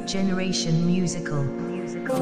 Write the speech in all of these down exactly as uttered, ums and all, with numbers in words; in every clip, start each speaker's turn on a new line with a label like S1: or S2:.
S1: Generation Musical. Musical.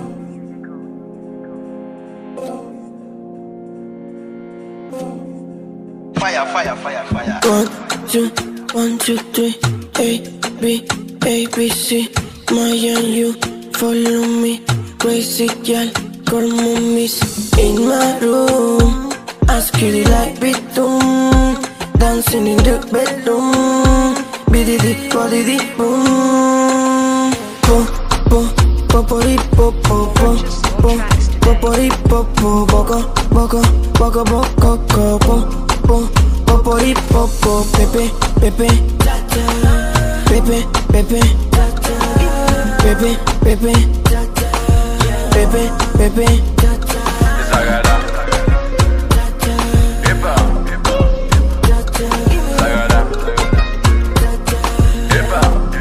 S2: Fire, fire, fire, fire.
S3: One, two, one, two, three. A, B, A, B, C. My and you, follow me. Crazy girl, como miss. In my room, I skill it like betum. Dancing in the bedroom. Bididi, bodidi, boom. Po, po, popori, po, po, po, po. Popori, po, po, boko, boko, boko, boko, boko, po, po. Popori, po, po, pepe, pepe, pepe, pepe, pepe, pepe, pepe, pepe.
S2: Sagara. Epa. Sagara. Epa.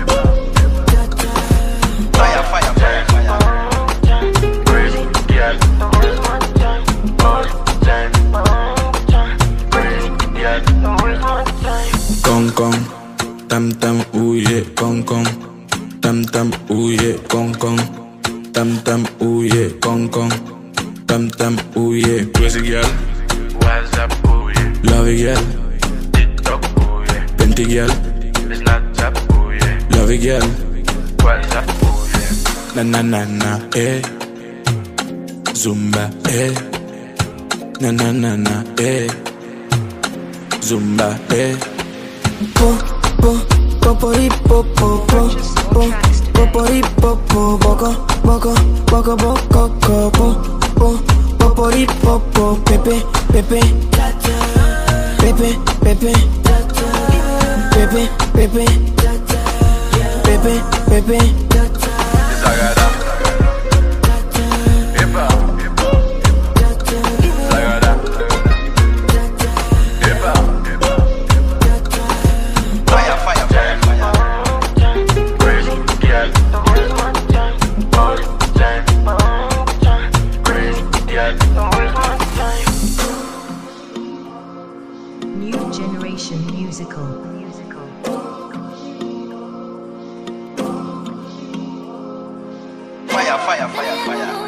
S2: Fire, fire, fire, fire. Crazy girl. All time. Crazy girl.
S4: Con con, tam tam, ooh yeah, con con, tam tam, ooh yeah, con con, tam tam, ooh yeah, con con, tam tam, ooh yeah, crazy girl,
S2: What's up, ooh yeah?
S4: love it girl,
S2: TikTok, ooh yeah.
S4: Plenty girl,
S2: Snapchat, ooh yeah.
S4: love it girl,
S2: What's up, ooh yeah?
S4: na na na na, eh, Zumba, eh, na na na na, eh, Zumba, eh.
S3: Po, po, popori, po, po, po, po. Popori, po, po, boko, boko, boko, boko, boko, po, po. Popori, po, po, pepe, pepe, pepe, pepe, pepe, pepe, pepe, pepe.
S2: Sagara. Epa. Sagara. Epa. Fire, fire, fire, fire. Crazy girl. All time. Crazy girl.
S1: New Generation Musical. Musical.
S2: Fire, fire, fire, fire.